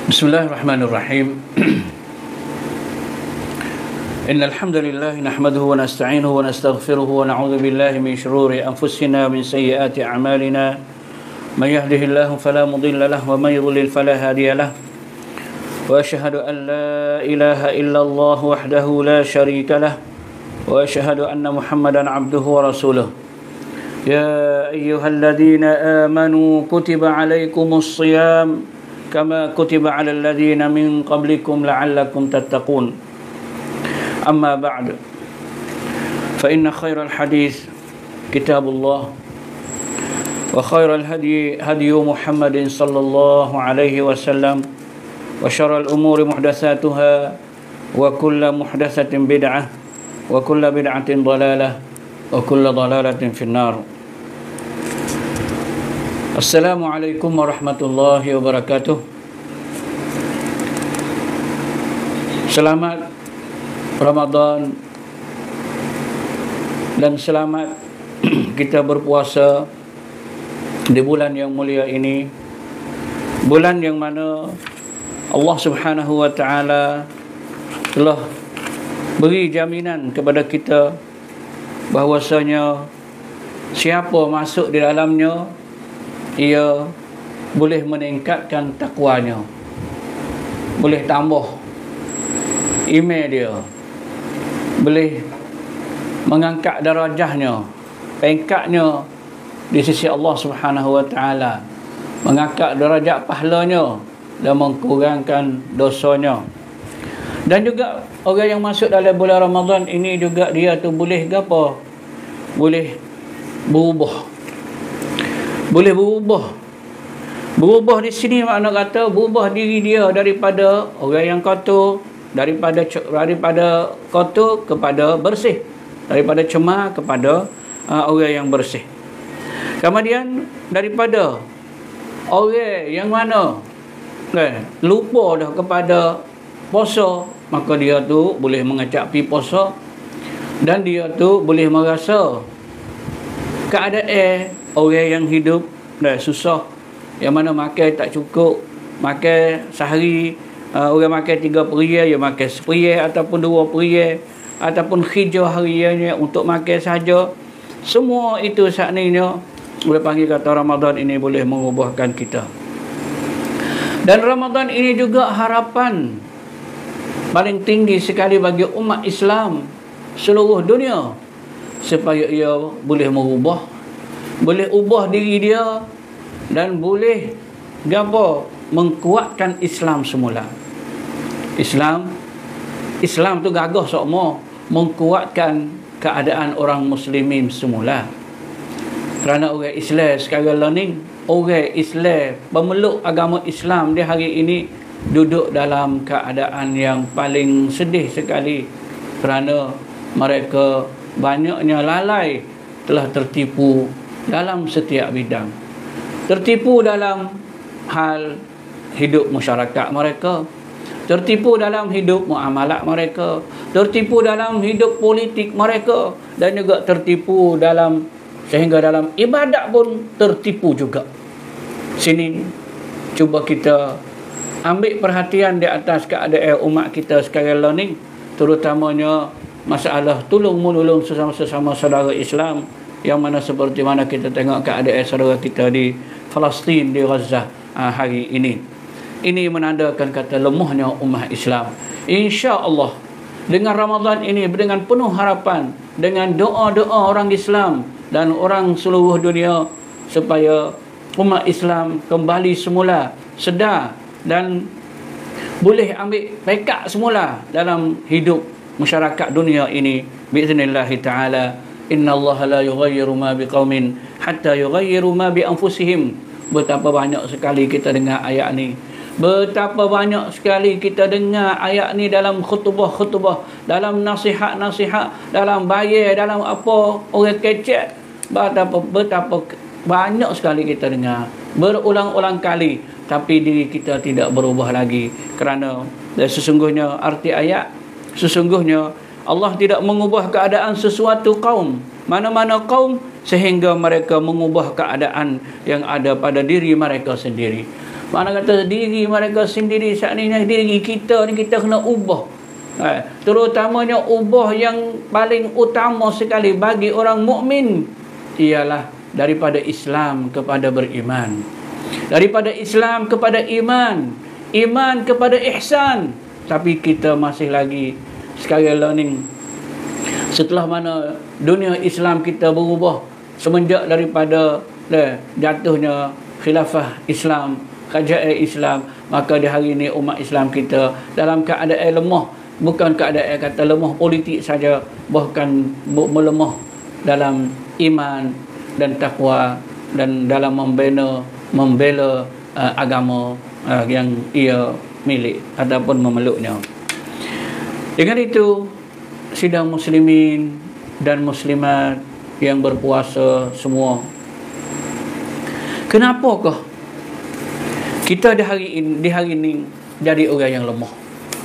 Bismillahirrahmanirrahim. Innal hamdalillah nahmaduhu wa nasta'inuhu wa nastaghfiruhu wa na'udzu billahi min shururi anfusina wa min sayyiati a'malina. May yahdihillahu fala mudilla lahu wa may yudlil fala hadiya lahu. Wa asyhadu an la ilaha illallah wahdahu la syarika lahu wa asyhadu anna Muhammadan 'abduhu wa rasuluh. Ya ayyuhalladzina amanu kutiba 'alaikumus shiyam kama kutiba 'alal ladzina min qablikum la'allakum tattaqun. Amma ba'd. Fa inna khairal hadits kitabullah wa khairal hadi hadi Muhammadin sallallahu alaihi wasallam wa syarral umuri muhdatsatuha wa kullu muhdatsatin bid'ah wa kullu bid'atin dhalalah wa kullu dhalalatin finnar. Assalamualaikum warahmatullahi wabarakatuh. Selamat Ramadan dan selamat kita berpuasa di bulan yang mulia ini, bulan yang mana Allah Subhanahu wa taala telah beri jaminan kepada kita bahwasanya siapa masuk di dalamnya ia boleh meningkatkan takwanya, boleh tambah iman dia, boleh mengangkat darajahnya, pangkatnya di sisi Allah Subhanahu wa taala, mengangkat darajat pahalanya dan mengkurangkan dosanya. Dan juga orang yang masuk dalam bulan Ramadan ini juga dia tu boleh apa? Boleh berubah. Boleh berubah. Berubah di sini makna kata berubah diri dia daripada orang yang kotor, daripada kotor kepada bersih, daripada cemar kepada orang yang bersih. Kemudian daripada orang yang mana lupa dah kepada puasa, maka dia tu boleh mengecapi puasa dan dia tu boleh merasa keadaan orang yang hidup dah susah, yang mana makan tak cukup, makan sehari orang makan 3 periang, dia makan seperiang ataupun 2 periang ataupun hijau hariannya untuk makan saja. Semua itu sakninya boleh panggil kata Ramadan ini boleh mengubahkan kita. Dan Ramadan ini juga harapan paling tinggi sekali bagi umat Islam seluruh dunia supaya ia boleh merubah, boleh ubah diri dia dan boleh mengkuatkan Islam semula. Islam tu gagah semua mengkuatkan keadaan orang muslimin semula. Kerana orang Islam sekarang ni, orang Islam pemeluk agama Islam di hari ini duduk dalam keadaan yang paling sedih sekali kerana mereka banyaknya lalai, telah tertipu dalam setiap bidang. Tertipu dalam hal hidup masyarakat mereka, tertipu dalam hidup muamalat mereka, tertipu dalam hidup politik mereka, dan juga tertipu sehingga dalam ibadat pun tertipu juga. Sini cuba kita ambil perhatian di atas keadaan umat kita sekarang ni, terutamanya masalah tolong-menolong sesama saudara Islam, yang mana seperti mana kita tengok keadaan saudara kita di Palestin, di Gaza hari ini. Ini menandakan kata lemahnya umat Islam. Insya-Allah dengan Ramadan ini, dengan penuh harapan, dengan doa-doa orang Islam dan orang seluruh dunia supaya umat Islam kembali semula sedar dan boleh ambil pekat semula dalam hidup masyarakat dunia ini biiznillah taala. Innallaha la yughayyiru ma biqaumin hatta yughayyiru ma bi anfusihim. Betapa banyak sekali kita dengar ayat ni. Betapa banyak sekali kita dengar ayat ni dalam khutbah-khutbah, dalam nasihat-nasihat, dalam bayar, dalam apa orang kecek. Betapa banyak sekali kita dengar berulang-ulang kali, tapi diri kita tidak berubah lagi. Kerana sesungguhnya arti ayat, sesungguhnya Allah tidak mengubah keadaan sesuatu kaum, mana-mana kaum, sehingga mereka mengubah keadaan yang ada pada diri mereka sendiri. Mana kata diri mereka sendiri saat ni, diri kita ni kita kena ubah. Terutamanya ubah yang paling utama sekali bagi orang mukmin ialah daripada Islam kepada beriman, daripada Islam kepada iman, iman kepada ihsan. Tapi kita masih lagi sekarang learning. Setelah mana dunia Islam kita berubah semenjak daripada jatuhnya khilafah Islam, kerajaan Islam, maka di hari ini umat Islam kita dalam keadaan lemah. Bukan keadaan kata lemah politik saja, bahkan melemah dalam iman dan takwa dan dalam membela agama yang ia milik ataupun memeluknya. Dengan itu, sidang muslimin dan muslimat yang berpuasa semua, kenapakah kita di hari ini jadi orang yang lemah?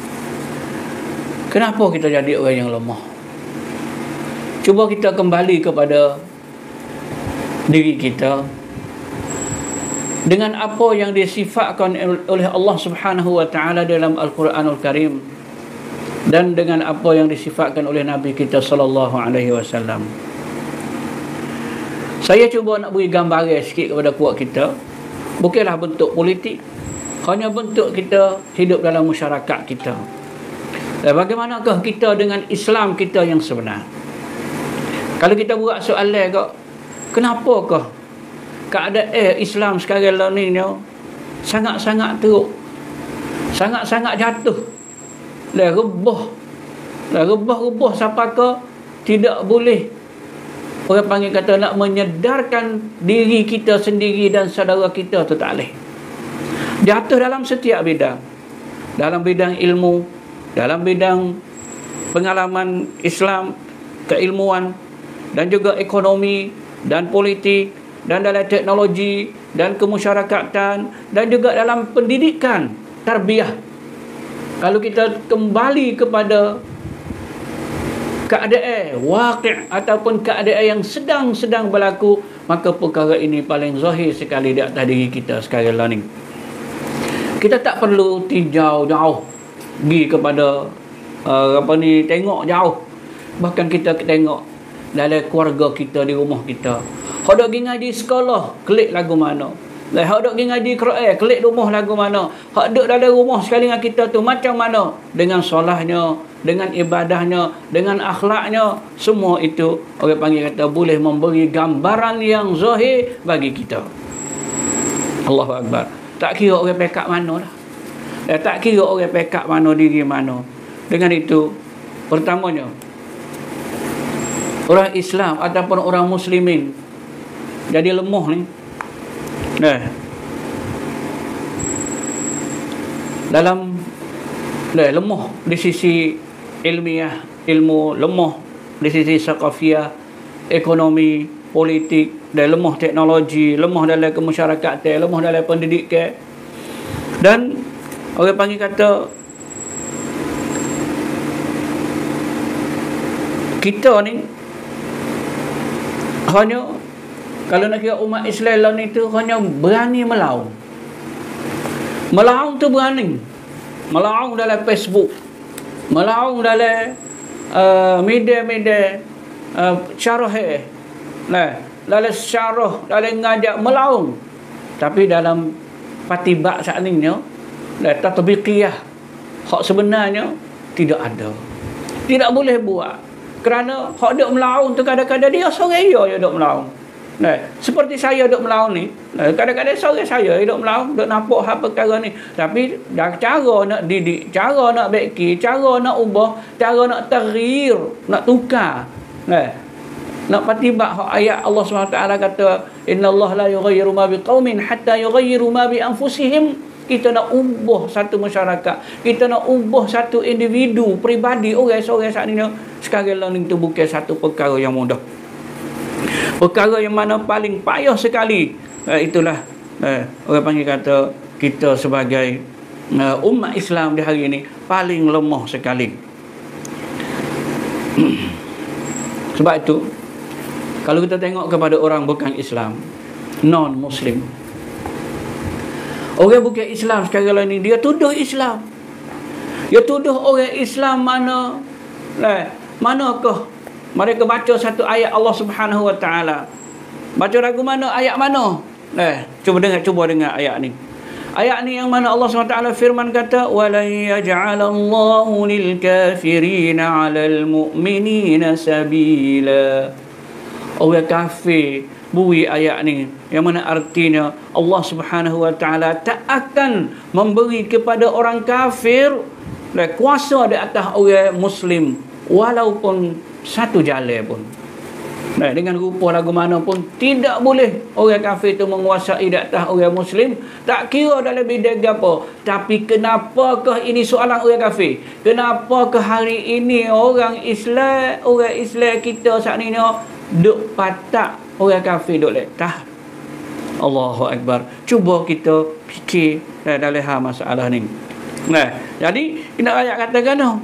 Kenapa kita jadi orang yang lemah? Cuba kita kembali kepada diri kita dengan apa yang disifatkan oleh Allah Subhanahu wa taala dalam Al-Quranul Karim dan dengan apa yang disifatkan oleh Nabi kita sallallahu alaihi wasallam. Saya cuba nak beri gambaran sikit kepada puak kita. Bukanlah bentuk politik, hanya bentuk kita hidup dalam masyarakat kita. Dan bagaimanakah kita dengan Islam kita yang sebenar? Kalau kita buat soalan kok, kenapakah keadaan Islam sekarang ni sangat-sangat teruk, sangat-sangat jatuh, rebah sampai ke tidak boleh, orang panggil kata, nak menyedarkan diri kita sendiri dan saudara kita tu tak boleh. Jatuh dalam setiap bidang, dalam bidang ilmu, dalam bidang pengalaman Islam, keilmuan, dan juga ekonomi dan politik, dan dalam teknologi dan kemasyarakatan, dan juga dalam pendidikan, tarbiyah. Kalau kita kembali kepada keadaan waqi' ataupun keadaan yang sedang berlaku, maka perkara ini paling zahir sekali di atas diri kita sekarang ni. Kita tak perlu tinjau jauh, pergi kepada tengok jauh. Bahkan kita tengok dalam keluarga kita, di rumah kita. Hak dok pergi ngaji sekolah, klik lagu mana? Hak dok pergi ngaji Quran, klik rumah lagu mana? Hak dok dalam rumah sekali dengan kita tu macam mana? Dengan solahnya, dengan ibadahnya, dengan akhlaknya, semua itu orang panggil kata boleh memberi gambaran yang zahir bagi kita. Allahu Akbar. Tak kira orang pekak mana lah. Tak kira orang pekak mana, diri mana. Dengan itu, pertamanya, orang Islam ataupun orang muslimin jadi lemah ni. Dalam lemah di sisi ilmiah, ilmu, lemah di sisi saqafiyah, ekonomi, politik, dan lemah teknologi, lemah dalam kemasyarakatan, lemah dalam pendidikan. Dan orang panggil kata kita ni hanya, kalau nak kira umat Islam ni tu, hanya berani melaung. Melaung tu berani. Melaung dalam Facebook, melaung dalam media-media syarah, dalam syarah, dalam ngajak melaung. Tapi dalam patibak saat ni, tatbiqiyah, hak sebenarnya tidak ada, tidak boleh buat. Kerana hak duk melaung tu kadang-kadang dia seorang dia duk melaung. Seperti saya duk melaung ni, kadang-kadang seorang saya duk melaung, duk nampak hal perkara ni. Tapi cara nak didik, cara nak baiki, cara nak ubah, cara nak taghyir, nak tukar, nak patibak hak ayat Allah SWT kata, innallaha la yughayyiru ma biqaumin hatta yughayyiru ma bi anfusihim. Kita nak ubah satu masyarakat, kita nak ubah satu individu, peribadi, orang seorang saat ni. Sekarang learning itu bukan satu perkara yang mudah, perkara yang mana paling payah sekali. Itulah orang panggil kata kita sebagai umat Islam di hari ini paling lemah sekali. Sebab itu, kalau kita tengok kepada orang bukan Islam, non-Muslim, Orang bukan Islam sekarang ni, dia tuduh Islam. Dia tuduh orang Islam mana? Manakah mereka baca satu ayat Allah Subhanahu Wa Taala? Baca lagu mana? Ayat mana? Cuba dengar ayat ni. Ayat ni yang mana Allah SWT firman kata, وَلَنْ يَجْعَلَ اللَّهُ لِلْكَافِرِينَ عَلَى الْمُؤْمِنِينَ سَبِيلًا. Orang kafir bui ayat ni, yang mana artinya Allah Subhanahu Wa Taala tak akan memberi kepada orang kafir kuasa di atas orang Muslim walaupun satu jalan pun. Dengan rupa lagu mana pun tidak boleh orang kafir itu menguasai di atas orang Muslim, tak kira dalam bidang apa. Tapi kenapakah ini soalan orang kafir? Kenapakah hari ini orang Islam kita saat ini duk patak orang kafir duk letah? Allahu Akbar. Cuba kita fikir dalam hal masalah ni. Jadi ini ayat katakan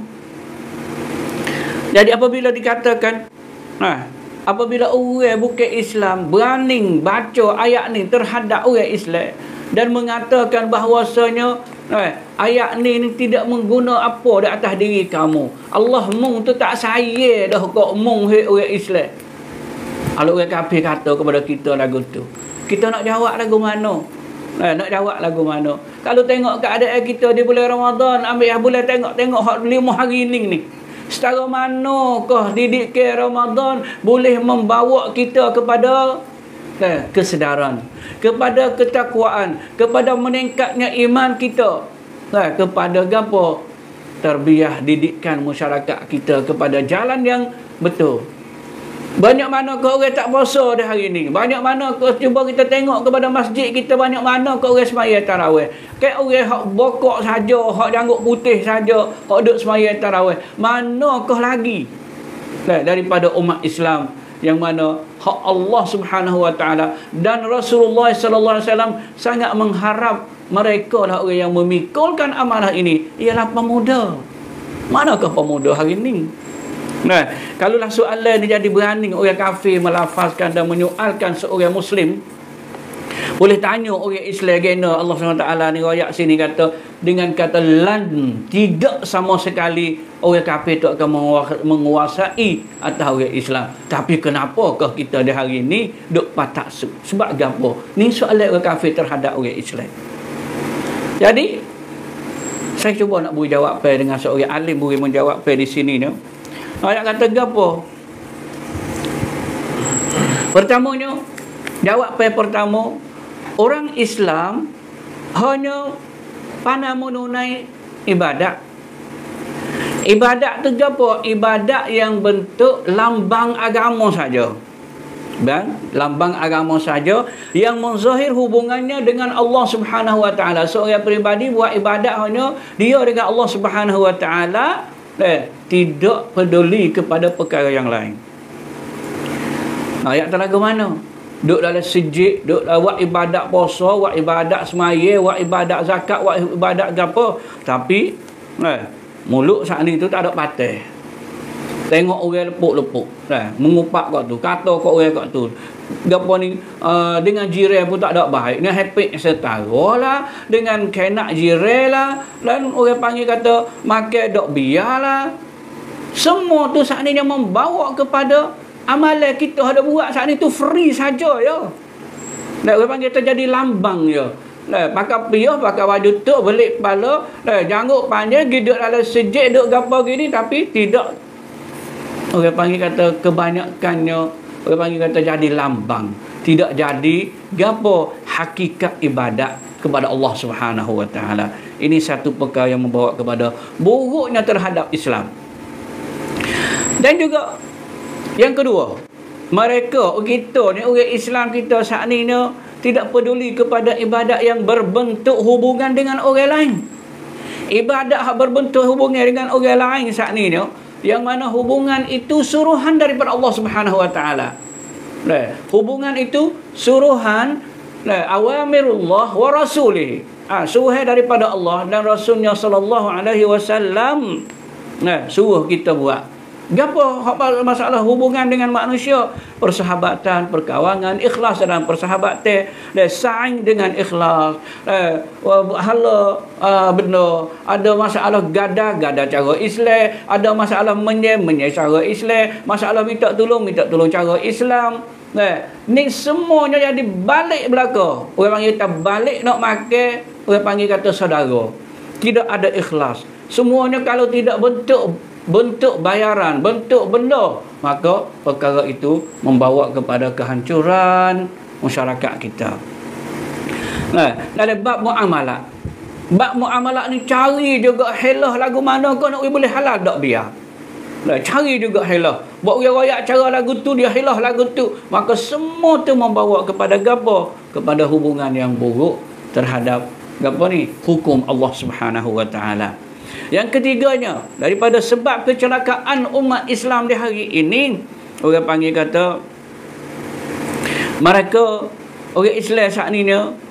jadi apabila dikatakan apabila orang bukan Islam berani baca ayat ni terhadap orang Islam dan mengatakan bahawasanya ayat ni tidak mengguna apa di atas diri kamu, Allah mung tu tak saya dah kok mung orang Islam. Kalau orang kafir kata kepada kita lagu tu, kita nak jawab lagu mana? Nak jawab lagu mana? Kalau tengok keadaan kita di bulan Ramadan, ambil bulan tengok hak 5 hari ni. Setara manakah didikan Ramadan boleh membawa kita kepada kesedaran, kepada ketakwaan, kepada meningkatnya iman kita, kepada apa? Tarbiyah, didikan masyarakat kita kepada jalan yang betul. Banyak mana ke orang tak puasa dah hari ni? Banyak mana ke, cuba kita tengok kepada masjid kita, banyak mana ke orang sembahyang tarawih? Kayak orang hak bokok saja, hak janggut putih saja, hak duk sembahyang tarawih. Manakah lagi daripada umat Islam yang mana hak Allah Subhanahu Wa Taala dan Rasulullah sallallahu alaihi wasallam sangat mengharap mereka lah orang yang memikulkan amanah ini ialah pemuda. Manakah pemuda hari ini? Kalaulah soalan ni jadi berani orang kafir melafazkan dan menyoalkan seorang Muslim, boleh tanya orang Islam gena Allah SWT ni ayat sini kata dengan kata lan, tidak sama sekali orang kafir tu akan menguasai atas orang Islam. Tapi kenapakah kita di hari ni duk patak sebab apa? Ni soalan orang kafir terhadap orang Islam. Jadi saya cuba nak beri jawapan dengan seorang alim beri menjawab di sini ni. Ayat kata gapo? Pertamanya, jawapan pertama, orang Islam hanya pandai menunai ibadat. Ibadat tu gapo? Ibadat yang bentuk lambang agama saja. Lambang agama saja yang menzahir hubungannya dengan Allah Subhanahu Wa Taala. Seorang peribadi buat ibadat hanya dia dengan Allah Subhanahu Wa Taala, tidak peduli kepada perkara yang lain. Ayat telaga mana? Duk dalam sejid, duk buat ibadat puasa, buat ibadat semaya, buat ibadat zakat, buat ibadat apa. Tapi mulut saat ni tu tak ada patah. Tengok orang lepuk-lepuk, mengupak kat tu, kata kat orang kat tu, gapo ni dengan jiran pun tak ada baik, dengan happy setara lah, dengan kenak jiran lah, dan orang panggil kata makan dok biarlah. Semua tu saat ni yang membawa kepada amalan kita ada buat saat ni tu free saja ya. Dan orang panggil terjadi lambang ya. Pakai piyah, pakai baju tu, belik kepala, janggut panjang, duduk dalam sejid, duduk gapo gini, tapi tidak. Orang panggil kata kebanyakannya, orang panggil kata jadi lambang, tidak jadi gapo hakikat ibadat kepada Allah Subhanahu Wa Taala. Ini satu perkara yang membawa kepada buruknya terhadap Islam. Dan juga yang kedua, mereka kita ni orang Islam kita saat ni tidak peduli kepada ibadat yang berbentuk hubungan dengan orang lain. Ibadat yang berbentuk hubungan dengan orang lain saat ni yang mana hubungan itu suruhan daripada Allah Subhanahu Wa Taala. Hubungan itu suruhan awamirullah wa rasulih. Suruhan daripada Allah dan Rasulnya sallallahu alaihi wasallam. Suruh kita buat. Gapo masalah hubungan dengan manusia? Persahabatan, perkawangan, ikhlas dalam persahabatan, saing dengan ikhlas. Hala benda, ada masalah gada cara Islam, ada masalah menyem cara Islam, masalah minta tolong cara Islam. Ni semuanya jadi balik belaka. Orang panggil kata balik nak makan, orang panggil kata saudara. Tidak ada ikhlas. Semuanya kalau tidak bentuk bayaran, bentuk benda, maka perkara itu membawa kepada kehancuran masyarakat kita. Dalam bab muamalah. Bab muamalah ni cari juga helah lagu mana kau nak boleh halal tak biar. Cari juga helah. Buat royak cara lagu tu, dia helah lagu tu. Maka semua tu membawa kepada gapo? Kepada hubungan yang buruk terhadap gapo ni? Hukum Allah Subhanahu wa taala. Yang ketiganya, daripada sebab kecelakaan umat Islam di hari ini, orang panggil kata mereka orang Islam saat ni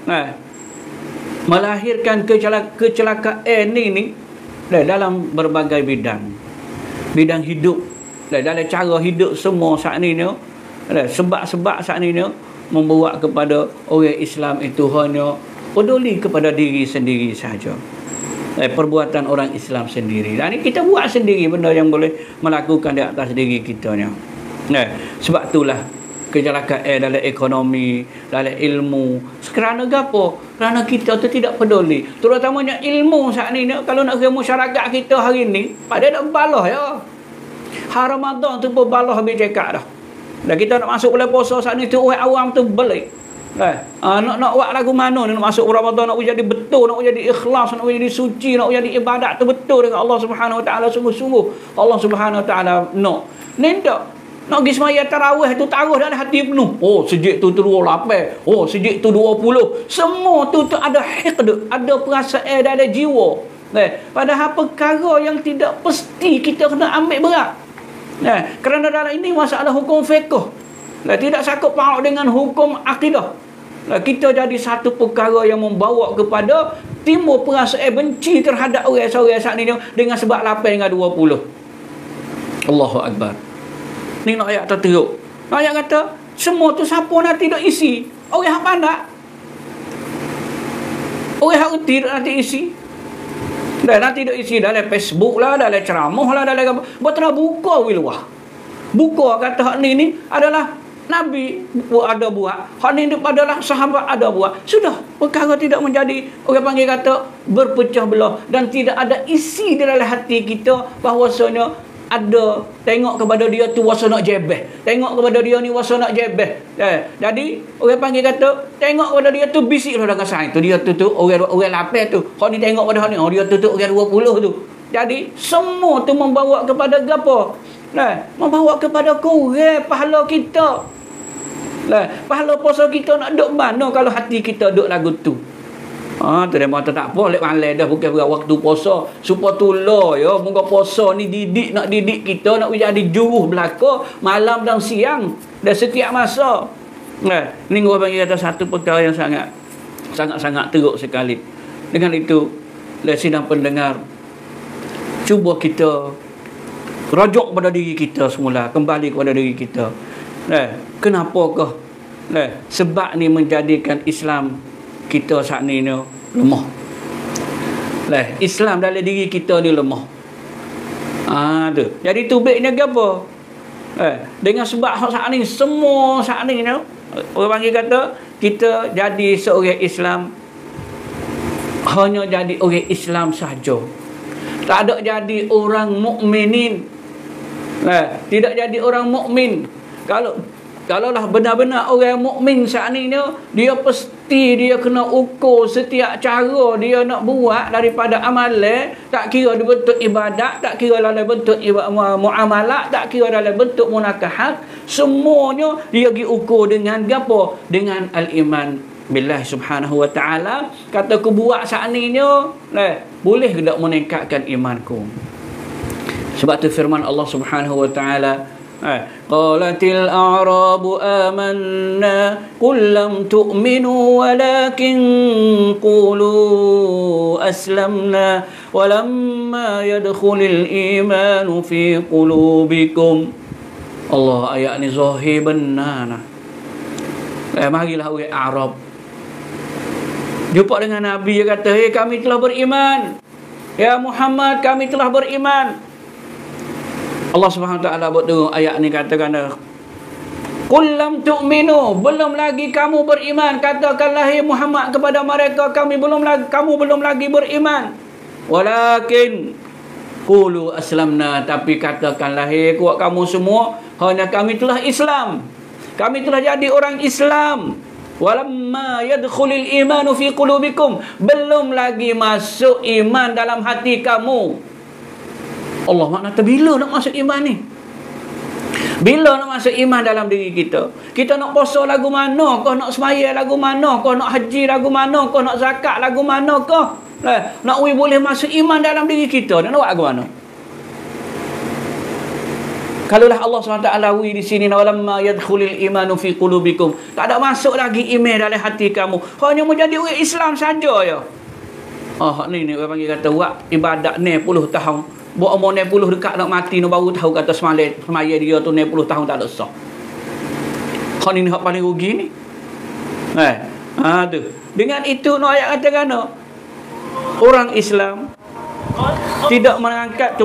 melahirkan kecelakaan ni dalam berbagai bidang hidup, dalam cara hidup semua saat ni sebab-sebab saat ni membawa kepada orang Islam itu hanya peduli kepada diri sendiri saja. Perbuatan orang Islam sendiri. Dan ini kita buat sendiri benda yang boleh melakukan di atas diri kita ni. Sebab itulah kecelakaan dalam ekonomi, dalam ilmu. Kerana gapo? Kerana kita tu tidak peduli. Terutamanya ilmu saat ni, kalau nak kira masyarakat kita hari ni, pada nak balah ya. Hari Ramadan tu pun balah habis cekak dah. Dan kita nak masuk bulan puasa saat ni tu orang awam tu balik. Nak buat lagu mana nak masuk Ramadan, nak jadi betul, nak jadi ikhlas, nak jadi suci, nak jadi ibadat tu betul dengan Allah Subhanahu wa taala sungguh-sungguh. Allah Subhanahu wa taala ni tak nak pergi semaya tarawih tu taruh dalam hati penuh. Oh, sejak tu 28. Oh, sejak tu 20. Semua tu ada hiqd, ada perasaan dalam jiwa. Padahal perkara yang tidak pasti kita kena ambil berat. Kerana dalam ini masalah hukum fiqh. Tidak sakut paut dengan hukum akidah. Kita jadi satu perkara yang membawa kepada timbul perasaan benci terhadap orang-orang saat ini dengan sebab 8 dengan 20. Allahu Akbar. Ni nak ayat terteruk. Ayat kata semua tu siapa nanti dok isi? Orang hak pandai. Orang hak reti nanti isi. Dan nanti dok isi dalam Facebook lah, dalam ceramah lah, dalam apa. Buka wiluah. Buka kata hak ni adalah Nabi ada buat, hak ni adalah sahabat ada buat. Sudah, perkara tidak menjadi orang panggil kata berpecah belah dan tidak ada isi di dalam hati kita bahawasanya ada tengok kepada dia tu wasa nak jebeh, tengok kepada dia ni wasa nak jebeh. Jadi orang panggil kata tengok kepada dia tu bisiklah dengan sain tu, dia tu orang lapar tu, hak ni tengok pada hak ni, dia tu orang 20 tu. Jadi semua tu membawa kepada gapo? Membawa kepada kurang pahala kita. Pahala puasa kita nak duduk mana kalau hati kita duduk lagu tu. Terima tak apa, lek malai dah bukan berat waktu puasa. Supaya tulah ya, moga puasa ni nak didik kita nak jadi juruh belaka malam dan siang dan setiap masa. Ni orang panggil kata satu perkara yang sangat teruk sekali. Dengan itu, sidang pendengar, cuba kita rajuk pada diri kita semula, kembali kepada diri kita. Kenapakah sebab ni menjadikan Islam kita saat ni lemah. Islam dalam diri kita ni lemah. Tu. Jadi tubiknya apa? Dengan sebab saat ni semua saat ni orang panggil kata kita jadi seorang Islam hanya jadi orang Islam sahaja. Tak ada jadi orang mukminin. Tidak jadi orang mukmin. Kalaulah benar-benar orang mukmin saat ni dia pasti dia kena ukur setiap cara dia nak buat daripada amalan, tak kira dia bentuk ibadat, tak kira dalam bentuk muamalah, tak kira dalam bentuk munakahat, semuanya dia pergi ukur dengan apa? Dengan al-iman billah subhanahu wa ta'ala. Kata aku buat saat ni boleh ke tak meningkatkan imanku? Sebab tu firman Allah Subhanahu wa taala Qalatil a'rabu amanna qul lam tu'minu walakin qulu aslamna walamma yadkhulil imanu fi qulubikum. Allah, ayat ni zahir benar. Marilah orang Arab jumpa dengan Nabi, dia kata, "Hey, kami telah beriman. Ya Muhammad, kami telah beriman." Allah Subhanahu Wa Taala buat turun ayat ni, katakan, "Qul lam tu'minu," belum lagi kamu beriman. Katakanlah, "Hai Muhammad," kepada mereka, kamu belum lagi beriman. Walakin qulu aslamna, tapi katakanlah, "Hai kuat kamu semua, hanya kami telah Islam. Kami telah jadi orang Islam." Walamma yadkhulul imanu fi qulubikum, belum lagi masuk iman dalam hati kamu. Allah, makna bila nak masuk iman ni? Bila nak masuk iman dalam diri kita? Kita nak puasa lagu mana? Kau nak semaya lagu mana? Kau nak haji lagu mana? Kau nak zakat lagu mana? Kau nak boleh masuk iman dalam diri kita, nak buat lagu mana? Kalaulah Allah SWT di sini, walamma yadkhulul imanu fi qulubikum, tak ada masuk lagi iman dalam hati kamu, hanya menjadi orang Islam saja ya. Ni orang panggil kata buat ibadat 60 tahun. Buat umur 60 dekat nak mati no, baru tahu kata semaya dia tu 60 tahun tak ada sah. Ni hak paling rugi ni. Tu. Dengan itu no ayat katakan no, orang Islam tidak mengangkat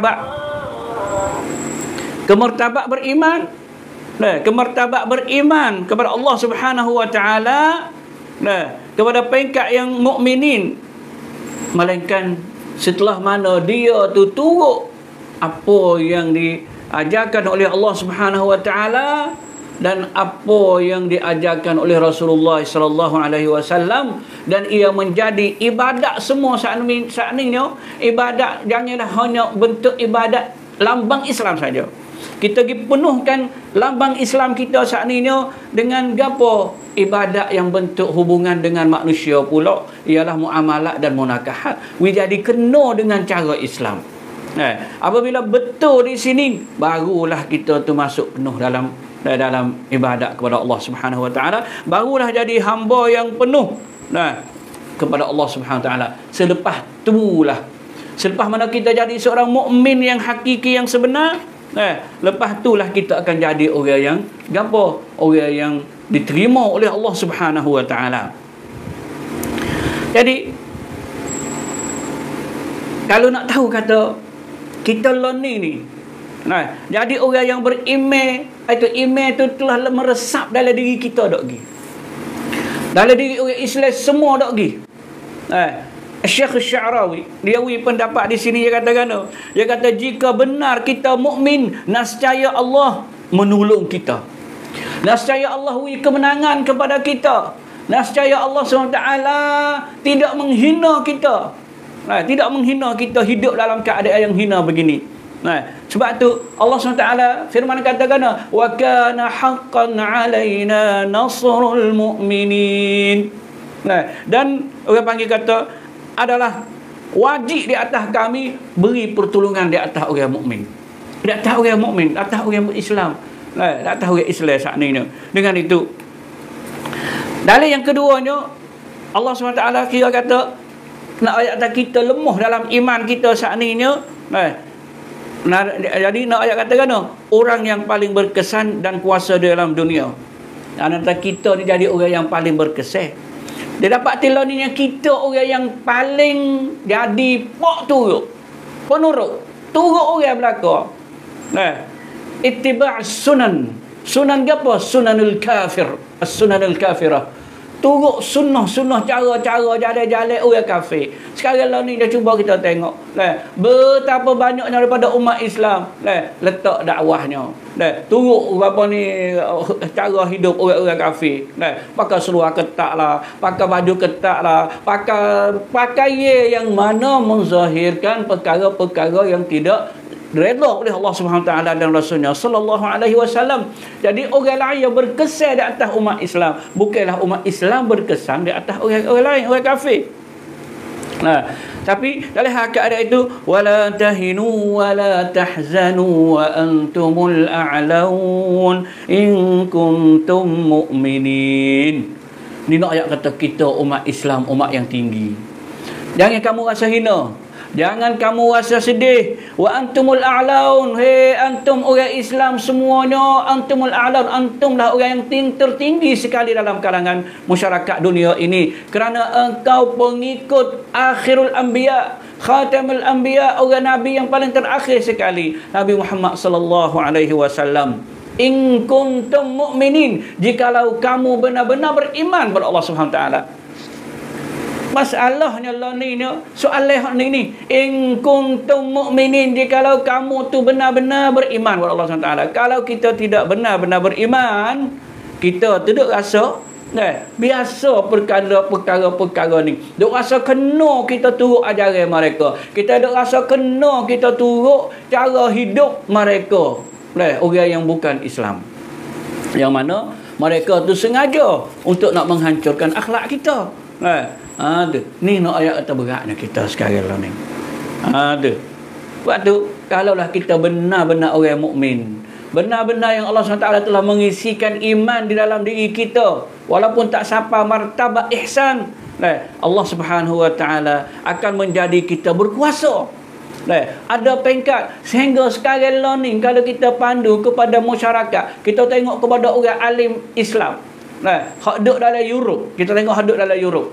kemartabat beriman. Kemartabat beriman kepada Allah Subhanahu Wa Taala, kepada peringkat yang mukminin, melainkan setelah mana dia tu turut apa yang diajarkan oleh Allah Subhanahu Wa Taala dan apa yang diajarkan oleh Rasulullah sallallahu alaihi wasallam, dan ia menjadi ibadat semua saatnya. Ibadat janganlah hanya bentuk ibadat lambang Islam saja. Kita pergi penuhkan lambang Islam kita saat ini dengan gapo? Ibadat yang bentuk hubungan dengan manusia pula, ialah muamalat dan munakahat. Jadi kena dengan cara Islam. Apabila betul di sini, barulah kita tu masuk penuh dalam ibadat kepada Allah Subhanahu Wa Taala. Barulah jadi hamba yang penuh kepada Allah Subhanahu Wa Taala. Selepas mana kita jadi seorang mukmin yang hakiki, yang sebenar, lepas itulah kita akan jadi orang yang gapo? Orang yang diterima oleh Allah Subhanahu Wa Taala. Jadi kalau nak tahu kata kita learning ni, jadi orang yang beriman, itu iman itu telah meresap dalam diri kita dak gi. Dalam diri orang Islam semua dak gi. Syekh Syarawi dia pendapat di sini, dia katakan, dia kata jika benar kita mukmin, nescaya Allah menolong kita. Nescaya Allah kemenangan kepada kita. Nescaya Allah SWT tidak menghina kita. Tidak menghina kita hidup dalam keadaan yang hina begini. Sebab tu Allah SWT firman katakan, wa kana haqqan alaina nasrul mu'minin. Dan orang panggil kata adalah wajib di atas kami beri pertolongan di atas orang mukmin. Di atas orang mukmin, di atas orang Islam. Di atas orang Islam saat ni. Dengan itu, dalil yang keduanya, Allah SWT kira kata nak ayat kita lemah dalam iman kita saat ni. Jadi nak ayat katakan orang yang paling berkesan dan kuasa dalam dunia. Antara kita ni jadi orang yang paling berkesan. Dia dapat tilau ni yang kita orang yang paling jadi pok turut, penurut, turut orang belaka. Ittiba' sunan apa? Sunanul kafir, as-sunanul kafirah. Turut sunnah cara-cara jalan-jalan orang kafir. Sekarang lah ni dia cuba kita tengok betapa banyaknya daripada umat Islam letak dakwahnya, turut apa ni cara hidup orang-orang kafir. Pakai seluar ketat lah, pakai baju ketat lah, pakai yang mana menzahirkan perkara-perkara yang tidak redha oleh Allah Subhanahu Taala dan Rasulnya sallallahu alaihi wasallam. Jadi orang lain yang berkesan di atas umat Islam, bukanlah umat Islam berkesan di atas orang lain, orang kafir. Tapi dalam keadaan itu, wala tahinu wala tahzanu wa antumul a'laun in kuntum mu'minin. Ni nak ayat kata kita umat Islam, umat yang tinggi. Jangan kamu rasa hina. Jangan kamu rasa sedih. Wa antumul a'laun. Hei antum orang Islam semuanya, antumul a'laun. Antumlah orang yang tertinggi sekali dalam kalangan masyarakat dunia ini. Kerana engkau pengikut akhirul anbiya, khatamul anbiya, orang nabi yang paling terakhir sekali, Nabi Muhammad sallallahu alaihi wasallam. In kuntum mu'minin, jikalau kamu benar-benar beriman kepada Allah Subhanahu wa taala. Masalahnya lah ni, soalan ni, in kuntum mu'minin, jikalau kamu tu benar-benar beriman kepada Allah SWT. Kalau kita tidak benar-benar beriman, kita tu duk rasa biasa perkara-perkara ni, duk rasa kena kita turut ajaran mereka, kita duk rasa kena kita turut cara hidup mereka, orang yang bukan Islam, yang mana mereka tu sengaja untuk nak menghancurkan akhlak kita. Ada. Ni nak ayat kata beratnya kita sekarang lah ni. Ada. Sebab tu, kalaulah kita benar-benar orang mukmin, benar-benar yang Allah SWT telah mengisikan iman di dalam diri kita, walaupun tak sampai martabat ihsan, Allah Subhanahu wa taala akan menjadi kita berkuasa. Ada peringkat sehingga sekarang lah ni, kalau kita pandu kepada masyarakat, kita tengok kepada orang alim Islam, hak duduk dalam Europe, kita tengok hak duduk dalam Europe.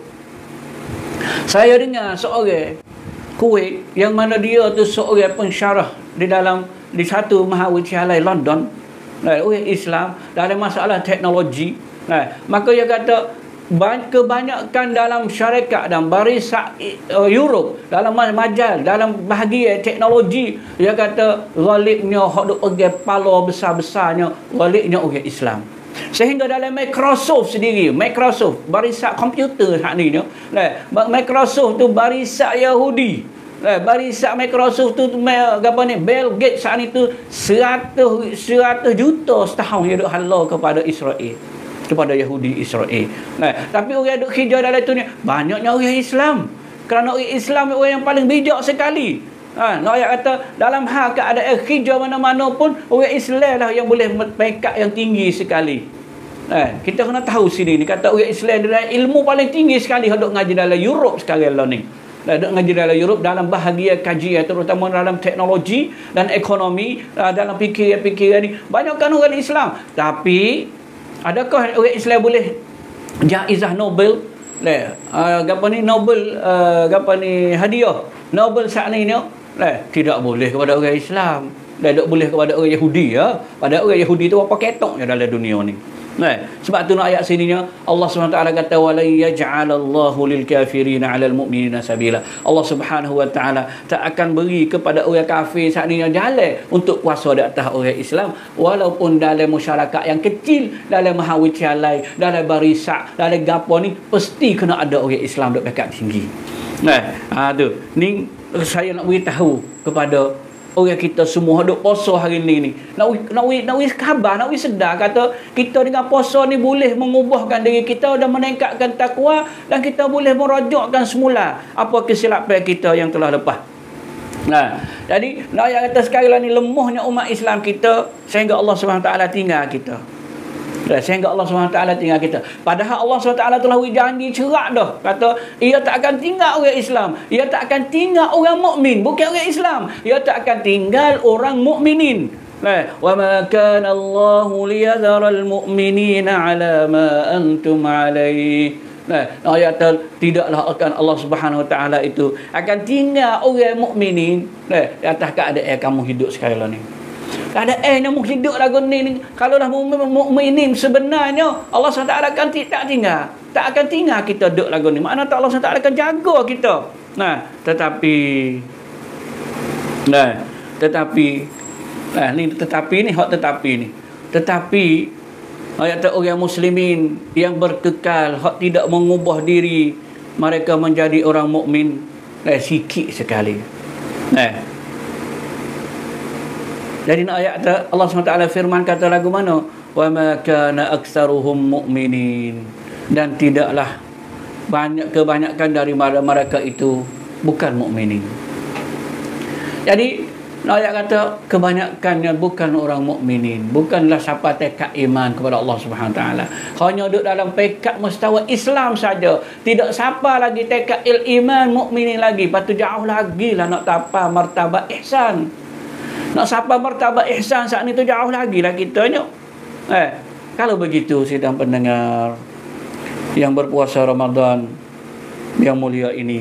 Saya dengar seorang Kuwait yang mana dia tu seorang pensyarah di satu mahasiswa London, orang Islam dalam masalah teknologi. Maka dia kata kebanyakan dalam syarikat dan barisan Europe, dalam majal, dalam bahagian teknologi, dia kata ghalibnya hak duk pergi pala besar-besarnya, ghalibnya orang Islam. Sehingga dalam Microsoft sendiri, Microsoft barisan komputer hak ni, Microsoft tu barisan Yahudi, barisan Microsoft tu apa ni, Bill Gates saat ni tu 100 juta setahun dia duk halau kepada Israel, kepada Yahudi Israel. Tapi orang duk kerja dalam tu ni banyaknya orang Islam, kerana orang Islam orang yang paling bijak sekali. Nak ayat kata dalam hal keadaan kerja mana-mana pun orang Islam lah yang boleh peringkat yang tinggi sekali. Kita kena tahu sini ni, kata orang Islam dalam ilmu paling tinggi sekali duk ngaji dalam Europe sekarang lah ni. Duk ngaji dalam Europe dalam bahagian kajian, terutama dalam teknologi dan ekonomi, dalam fikiran ni banyakkan orang Islam. Tapi adakah orang Islam boleh jaizah Nobel, apa ni Nobel, apa ni hadiah Nobel saat ni tidak boleh kepada orang Islam, tak boleh kepada orang Yahudi ya. Pada orang Yahudi tu apa ketoknya dalam dunia ni. Sebab tu nak ayat sininya Allah SWT kata wala yaj'alallahu lil kafirina 'alal mu'minina sabila. Allah Subhanahu wa taala tak akan beri kepada orang kafir saat ni jalan untuk kuasa di atas orang Islam, walaupun dalam masyarakat yang kecil, dalam mahawicalai, dalam barisan, dalam gapo ni pasti kena ada orang Islam duk pekat tinggi. Tu ni saya nak beritahu kepada orang kita semua duk puasa hari ni nak khabar, nak sedar kata kita dengan puasa ni boleh mengubahkan diri kita dan meningkatkan takwa, dan kita boleh merajukkan semula apa kesilapan kita yang telah lepas. Jadi nak ayat kata sekarang ni lemahnya umat Islam kita sehingga Allah SWT tinggal kita. Sehingga Allah SWT tinggal kita. Padahal Allah SWT telah janji cerak dah. Kata, ia tak akan tinggal orang Islam. Ia tak akan tinggal orang mukmin, bukan orang Islam. Ia tak akan tinggal orang mukminin. Wa ma kana Allahu liyadhara al-mu'minina 'ala ma antum 'alaihi. Ayat tidaklah akan Allah Subhanahu Wa Taala itu akan tinggal orang mukminin di atas keadaan kamu hidup sekarang ni. Keadaan yang hidup lagu ni, kalau dah mukminin sebenarnya Allah SWT akan tak tinggal, tak akan tinggal kita duduk lagu ni. Maknanya Allah SWT akan jaga kita. Tetapi ayat orang muslimin yang berkekal, hak tidak mengubah diri mereka menjadi orang mukmin, sikit sekali. Jadi ayat Allah SWT firman kata lagu mana? Wa ma kana aktsaruhum mu'minin. Dan tidaklah kebanyakan dari mereka itu bukan mukminin. Jadi ayat kata kebanyakannya bukan orang mukminin, bukanlah siapa tekad iman kepada Allah Subhanahu Wa Taala. Hanya duduk dalam pekat mustawa Islam saja, tidak siapa lagi tekad iman mukminin lagi. Lepas tu jauh lagi lah nak tapa martabat ihsan. Nak siapa martabat ihsan saat ni tu jauh lagi lah kitanya. Kalau begitu sidang pendengar yang berpuasa Ramadan yang mulia ini,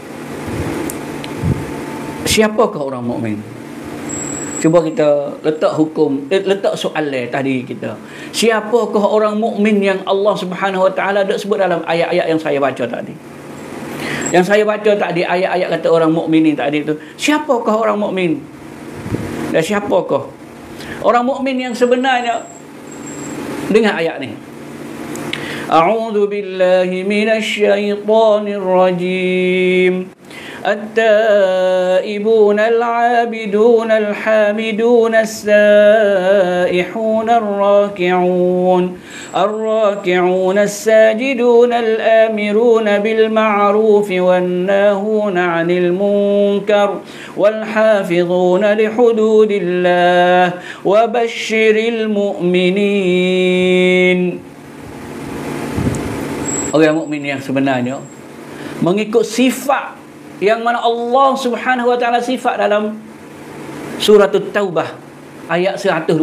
siapakah orang mukmin? Cuba kita letak letak soalan tadi kita. Siapakah orang mukmin yang Allah Subhanahu Wa Taala dak sebut dalam ayat-ayat yang saya baca tadi? Yang saya baca tadi ayat-ayat kata orang mukmin ni tadi tu. Siapakah orang mukmin? Dan siapakah orang mukmin yang sebenarnya? Dengar ayat ni. A'udzu billahi minasy syaithanir rajim. التائبون العابدون الحامدون السائحون الراكعون الساجدون الآمرون بالمعروف والناهون عن المنكر والحافظون لحدود الله وبشر المؤمنين. Orang mukmin yang sebenarnya mengikut sifat yang mana Allah Subhanahu Wa Taala sifat dalam surah At-Taubah ayat 112.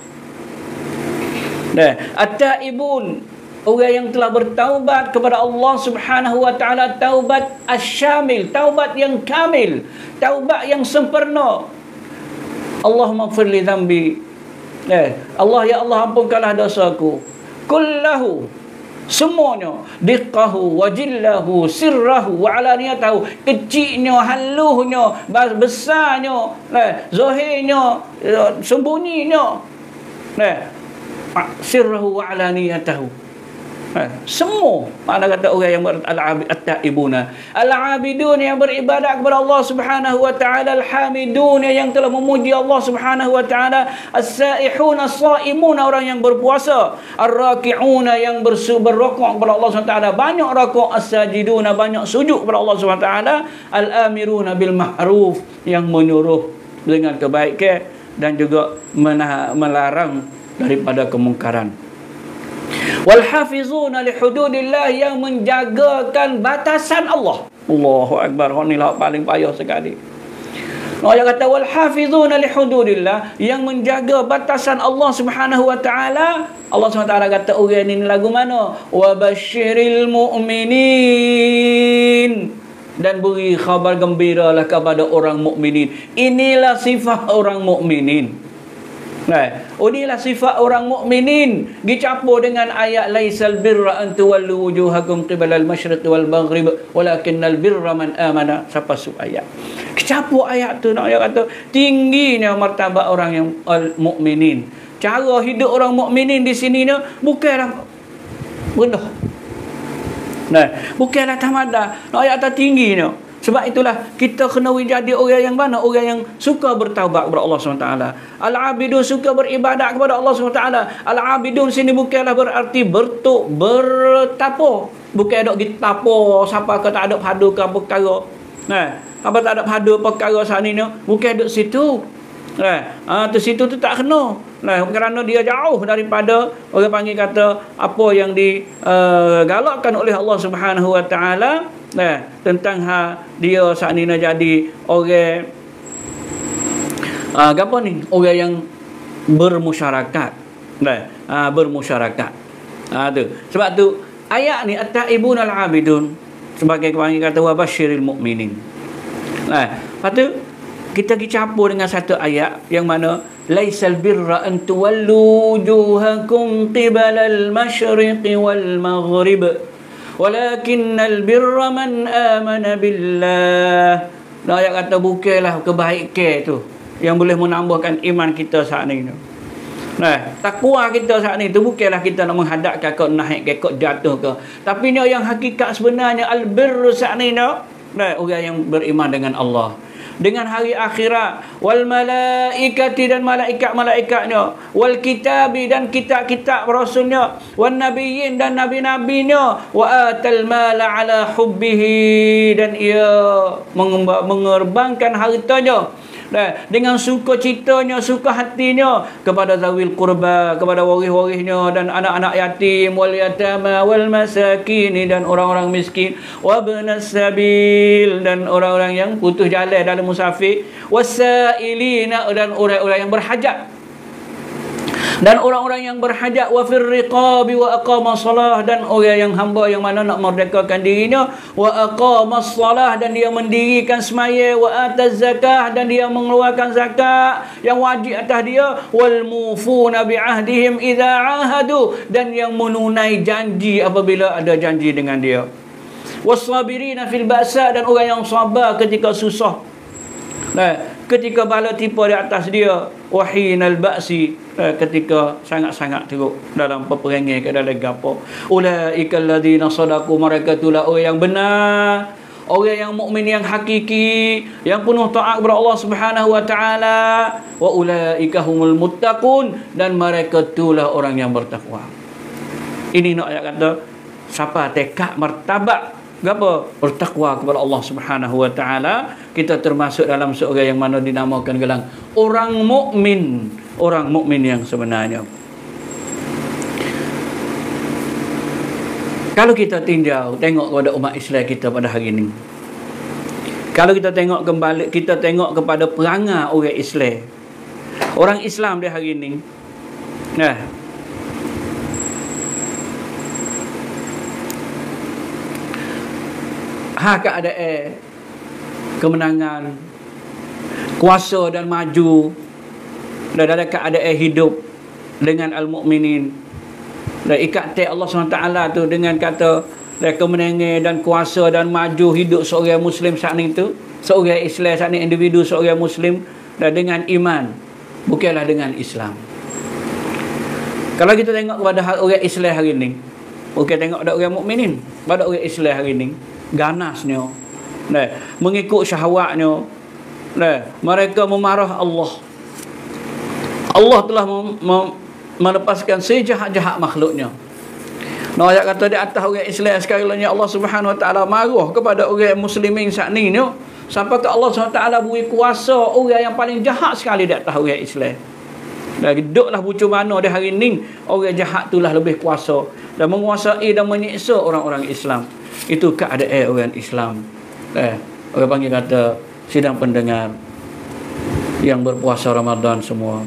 At-taibun, orang yang telah bertaubat kepada Allah Subhanahu Wa Taala, taubat asy-syamil, taubat yang kamil, taubat yang sempurna. Allahumma ighfir li dhanbi. Allah, ya Allah, ampunkanlah dosaku. Kullahu, semuanya, diqqahu wa jillahu sirrahu wa alaniyatahu, kecilnya, haluhnya, besarnya, zahirnya, sembunyinya, sirrahu wa alaniyatahu, semua. Mana kata orang yang at-taibuna, al-abidun yang beribadat kepada Allah Subhanahu Wa Taala, al-hamidun yang telah memuji Allah Subhanahu Wa Taala, as-saihun as-saimun orang yang berpuasa, ar-raki'un yang berrukuk kepada Allah Subhanahu Wa Taala, banyak rukuk, as-sajidun banyak sujud kepada Allah Subhanahu Wa Taala, al-amiruna bil ma'ruf yang menyuruh dengan kebaikan dan juga melarang daripada kemungkaran. Wal hafizuna li hududillah yang menjagakan batasan Allah. Allahu akbar. Inilah paling payah sekali. Allah kata wal hafizuna li hududillah yang menjaga batasan Allah Subhanahu Wa Taala. Allah Subhanahu Wa Taala kata orang ini lagu mana? Wa basyiril mu'minin, dan beri khabar gembiralah kepada orang mukminin. Inilah sifat orang mukminin. Inilah sifat orang mukminin. Dicampur dengan ayat laisal birra an tuwallu wujuhakum qibala al-masyriq wal maghrib walakinnal birra man amana. Siapa sub ayat? Dicampur ayat tu nak ayat kata tingginya martabat orang yang mukminin. Cara hidup orang mukminin di sini ni bukanlah rendah. Bukanlah tamada. Nak ayat tak tingginya. Sebab itulah kita kena jadi orang yang mana? Orang yang suka bertaubat kepada Allah SWT. Al-abidun suka beribadat kepada Allah SWT. Al-abidun sini bukanlah berarti bertapo. Bukan ada gitapo siapa ke tak ada padu ke perkara. Apa tak ada padu perkara saat ini, bukan duduk situ. Tu situ tu tak kena. Kerana dia jauh daripada orang panggil kata apa yang digalakkan oleh Allah Subhanahu Wa Taala. Tentang dia saat ni nak jadi orang apa ni? Orang yang bermusyarakat. Bermusyarakat. Tu. Sebab tu ayat ni at-taibun al-abidun sebagai panggil kata wa basyiril mu'minin. Lepas tu kita campur dengan satu ayat yang mana laisal birra an tuwallu wujuhakum qibala al-masyriqi wal maghrib walakinnal birra man amana billah. Ayat kata bukanlah kebaikan tu yang boleh menambahkan iman kita saat ni. Takwa kita saat ni tu bukanlah kita nak menghadapkan kau naik ke kau jatuh ke, tapi ni yang hakikat sebenarnya al-birr saat ni orang yang beriman dengan Allah. dengan hari akhirat, wal malaikati dan malaikat-malaikatnya, wal kitabi dan kitab-kitab rasulnya, wan nabiyyin dan nabi-nabinya, wa atal mala ala hubbihi, dan ia mengorbankan hartanya dengan suka citanya, suka hatinya kepada zawil qurba, kepada waris-warisnya dan anak-anak yatim, wal yatama wal masakin, dan orang-orang miskin, wa ibnas sabil, dan orang-orang yang putus jalan dalam musafir, wasailina, dan orang-orang yang berhajat, dan orang-orang yang berhajat, wa fir riqabi wa aqama salah, dan orang yang hamba yang mana nak merdekakan dirinya, wa aqama salah, dan dia mendirikan semaya, wa ataz zakah, dan dia mengeluarkan zakat yang wajib atas dia, wal mufuna bi ahdihim idza ahadu, dan yang menunai janji apabila ada janji dengan dia, wasabirina fil ba'sa, dan orang yang sabar ketika susah, ketika bala tipu di atas dia, wahinal ba'si, ketika sangat-sangat teruk dalam peperangan ke dalam gapo. Ulaikal ladzina sadaqu, mereka itulah orang yang benar, orang yang mukmin yang hakiki, yang penuh taat kepada Allah Subhanahu wa taala. Wa ulaika humul muttaqun, dan mereka itulah orang yang bertakwa. Ini nak ayat kata siapa tekad martabat apa? Bertakwa kepada Allah Subhanahu wa taala. Kita termasuk dalam seorang yang mana dinamakan gelang orang mukmin, orang mukmin yang sebenarnya. Kalau kita tinjau tengok kepada umat Islam kita pada hari ini, kalau kita tengok kembali, kita tengok kepada perangai orang Islam, orang Islam di hari ini, keadaan kemenangan, kuasa dan maju, dan ada keadaan hidup dengan al-mukminin, dan ikat Allah SWT tu dengan kata dan kemenangan dan kuasa dan maju hidup seorang Muslim saat ini tu, seorang Islam saat ini, individu seorang Muslim, dan dengan iman, bukanlah dengan Islam. Kalau kita tengok kepada orang Islam hari ini, bukan tengok pada orang mukminin, pada orang Islam hari ini, ganasnya, mengikut syahwatnya, mereka memarah Allah. Allah telah melepaskan sejahat-jahat makhluknya. Ayat kata di atas orang Islam sekali lagi, Allah Subhanahu wa taala marah kepada orang muslimin saat ni, sampai ke Allah Subhanahu wa taala beri kuasa orang yang paling jahat sekali di atas orang Islam. Dan duduklah bucu mana di hari ni, orang jahat itulah lebih kuasa dan menguasai dan menyiksa orang-orang Islam. Itu keadaan orang Islam. Orang panggil kata sidang pendengar yang berpuasa Ramadan semua.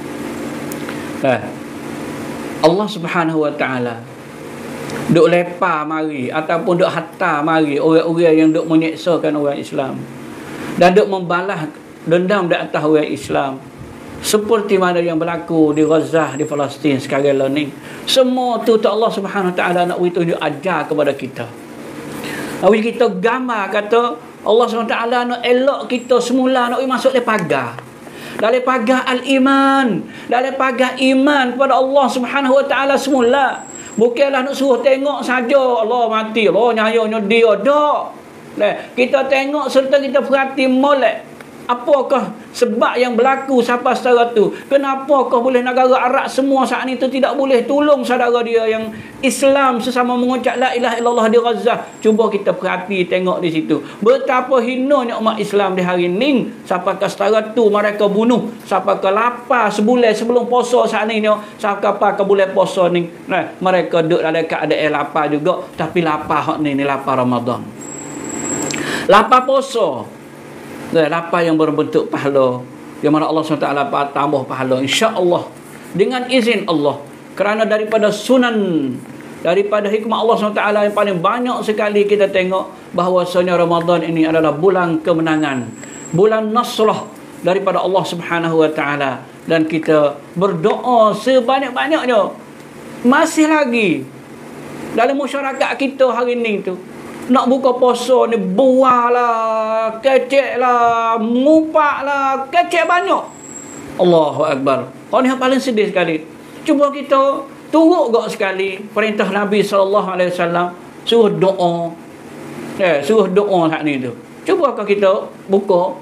Allah Subhanahu wa taala duk lepa mari ataupun duk hatta mari orang-orang yang duk menyeksakan orang Islam dan duk membalas dendam di atas orang Islam, seperti mana yang berlaku di Gaza, di Palestin sekarang ni. Semua tu Allah Subhanahu wa taala nak tunjuk ajar kepada kita. Nak kita gambar kata Allah SWT nak elok kita semula nak masuk dari pagar. Dari pagar al-iman, dari pagar iman kepada Allah Subhanahu wa taala semula. Bukanlah nak suruh tengok saja Allah mati, Allah nyayanya dia dak. Kita tengok serta kita perhati molek. Apakah sebab yang berlaku sampai secara tu? Kenapakah boleh negara Arab semua saat ni tu tidak boleh tolong saudara dia yang Islam sesama mengucap la ilaha illallah di Gaza? Cuba kita perhati tengok di situ. Betapa hinanya umat Islam di hari ni sampai ke setara tu mereka bunuh, sampai ke lapar sebulan sebelum puasa saat ni, sampai ke bulan puasa ni. Mereka duduk dalam keadaan lapar juga, tapi lapar hak ni lapar Ramadan. Lapar puasa. Lapar yang berbentuk pahala, yang mana Allah SWT tambah pahala insya-Allah dengan izin Allah, kerana daripada sunan, daripada hikmah Allah SWT yang paling banyak sekali kita tengok bahawasanya Ramadan ini adalah bulan kemenangan, bulan nasrah daripada Allah Subhanahu wa taala, dan kita berdoa sebanyak-banyaknya. Masih lagi dalam masyarakat kita hari ini tu nak buka puasa ni buah lah, kecek lah, mupak lah, kecek banyak. Allahu Akbar. Oh, ni yang paling sedih sekali. Cuba kita turut gak sekali perintah Nabi SAW, suruh doa. Suruh doa hak ni tu. Cubakah kita buka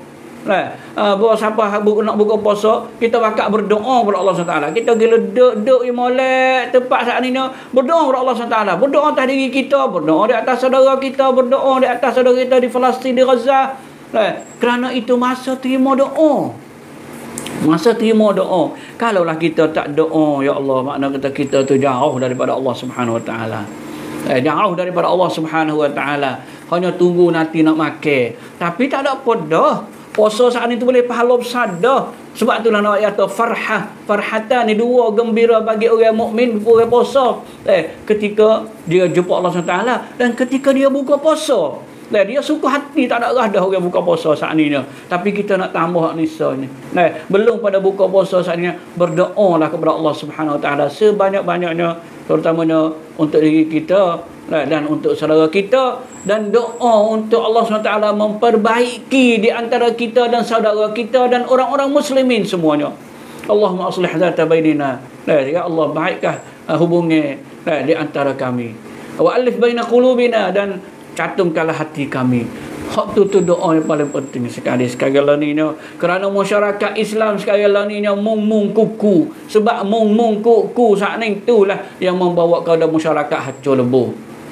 Bahawa siapa nak buka puasa, kita bakal berdoa kepada Allah SWT. Kita gila duduk di molek tempat saat ni, berdoa kepada Allah SWT. Berdoa atas diri kita, berdoa di atas saudara kita, berdoa di atas saudara kita di Palestin, di Gaza. Kerana itu masa terima doa. Masa terima doa. Kalaulah kita tak doa, ya Allah, makna kita tu jauh daripada Allah Subhanahu Wa Taala. Jauh daripada Allah Subhanahu Wa Taala. Hanya tunggu nanti nak makan. Tapi tak ada apa dah. Puasa saat ni tu boleh pahala besar dah. Sebab itulah nak ayat farhatan ni, dua gembira bagi orang mukmin orang puasa. Ketika dia jumpa Allah SWT dan ketika dia buka puasa. Dia suka hati, tak ada dah orang buka puasa saat ni. Tapi kita nak tambah nisanya. Belum pada buka puasa saat ni, berdoalah kepada Allah Subhanahu Wa Taala sebanyak-banyaknya, terutamanya untuk diri kita dan untuk saudara kita, dan doa untuk Allah SWT memperbaiki di antara kita dan saudara kita dan orang-orang muslimin semuanya. Allahumma aslih dzata bainina. Ya Allah, baikkan hubungi di antara kami. Wa alif baina qulubina, dan catumkanlah hati kami. Hak tu doa yang paling penting sekali sekarang ni. Kerana masyarakat Islam sekarang ni mung kuku. Sebab mung kuku saat ni itulah yang membawa kepada masyarakat hancur lebur.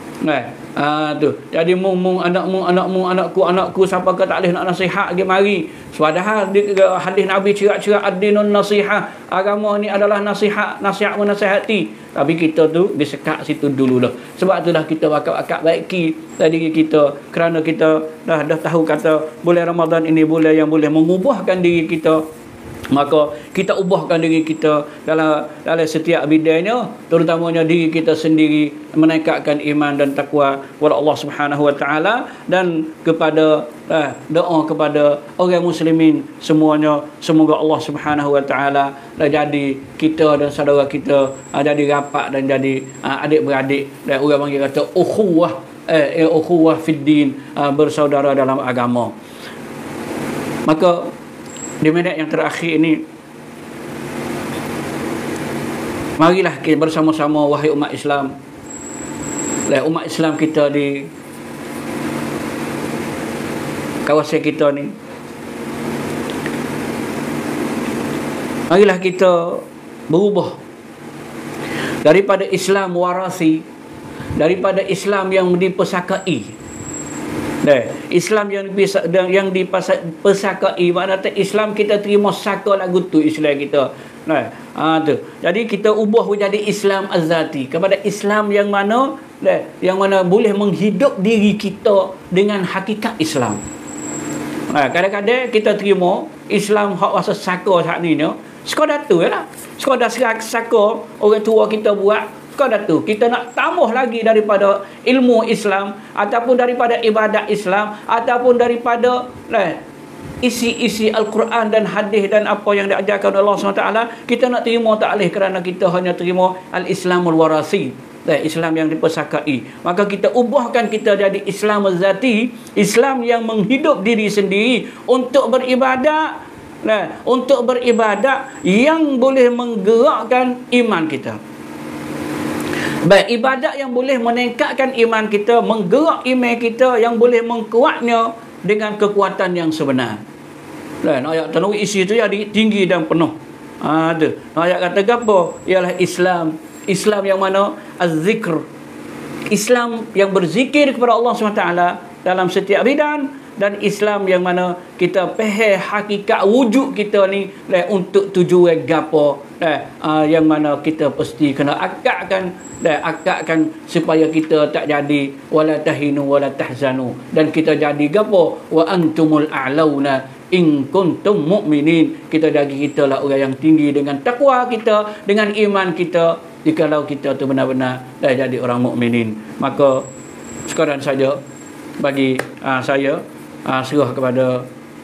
Tu. Jadi anakku siapa ke tak boleh nak nasihat lagi mari. Padahal hadis Nabi cerak-cerak ad-dinun nasihah. Agama ni adalah nasihat menasihati. Tapi kita tu disekat situ dulu dah. Sebab itulah kita bakal baiki diri kita, kerana kita dah tahu kata bulan Ramadan ini bulan yang boleh mengubahkan diri kita. Maka kita ubahkan diri kita dalam setiap bidangnya, terutamanya diri kita sendiri, meningkatkan iman dan takwa kepada Allah Subhanahu Wa Taala, dan kepada doa kepada orang muslimin semuanya. Semoga Allah Subhanahu Wa Taala jadi kita dan saudara kita jadi rapat dan jadi adik-beradik, dan orang panggil kata ukhuwah fid din, bersaudara dalam agama. Maka di minit yang terakhir ini, marilah kita bersama-sama, wahai umat Islam, umat Islam kita di kawasan kita ni, marilah kita berubah daripada Islam warasi, daripada Islam yang dipesakai. Islam yang dipesakai, maknanya Islam kita terima saka lagu tu Islam kita. Tu. Jadi kita ubah menjadi Islam azati, kepada Islam yang mana boleh menghidup diri kita dengan hakikat Islam. Kadang-kadang kita terima Islam hak rasa saka saat ni, sekadar tu lah. Sekadar saka orang tua kita buat. Sekadar tu. Kita nak tambah lagi daripada ilmu Islam, ataupun daripada ibadat Islam, ataupun daripada isi-isi Al-Quran dan hadis dan apa yang diajarkan oleh Allah SWT. Kita nak terima tak boleh, kerana kita hanya terima Al-Islamul Warasi, Islam yang dipesakai. Maka kita ubahkan kita jadi Islam Zati, Islam yang menghidup diri sendiri untuk beribadat, yang boleh menggerakkan iman kita. Baik, ibadat yang boleh meningkatkan iman kita, menggerak iman kita, yang boleh mengkuatnya dengan kekuatan yang sebenar. Ayat tanwi isi itu jadi tinggi dan penuh. Ayat kata apa? Ialah Islam yang mana az-zikr, Islam yang berzikir kepada Allah SWT dalam setiap bidang, dan Islam yang mana kita faham hakikat wujud kita ni untuk tujuan gapo, yang mana kita pasti kena akadkan supaya kita tak jadi wala tahinu wala tahzanu, dan kita jadi gapo wa antumul a'launa in kuntum mu'minin. Kita lah orang yang tinggi dengan takwa kita, dengan iman kita, jikalau kita tu benar-benar dah jadi orang mukminin. Maka sekarang saja bagi saya serah kepada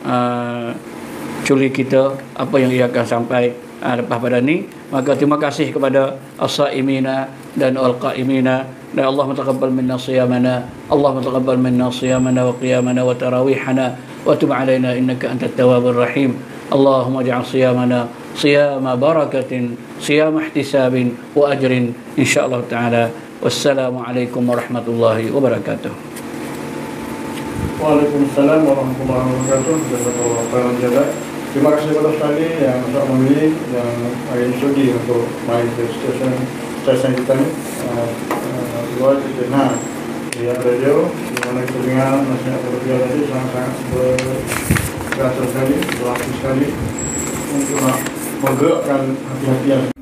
curi kita apa yang ia akan sampai lepas pada ni. Maka terima kasih kepada as-saimina dan al-qaimina, dan Allah taqabbal minna siyamana, Allah taqabbal minna siyamana wa qiyamana wa tarawihana wa tub alaina innaka antat tawwabur rahim. Allahumma ij'al siyamana siyama barakatin, siyama ihtisabin wa ajrin insyaallah taala. Wassalamu alaikum warahmatullahi wabarakatuh. Waalaikumsalam warahmatullahi wabarakatuh. Jazakallahu khairan jazak. Terima kasih kepada sekali yang sudah memilih yang hari ini sudi untuk main ke stesen kita ni. Luar kita nak lihat radio di mana kita dengar nasihat berbeda tadi sangat-sangat berasa sekali, berlaku sekali untuk nak menggerakkan hati-hati yang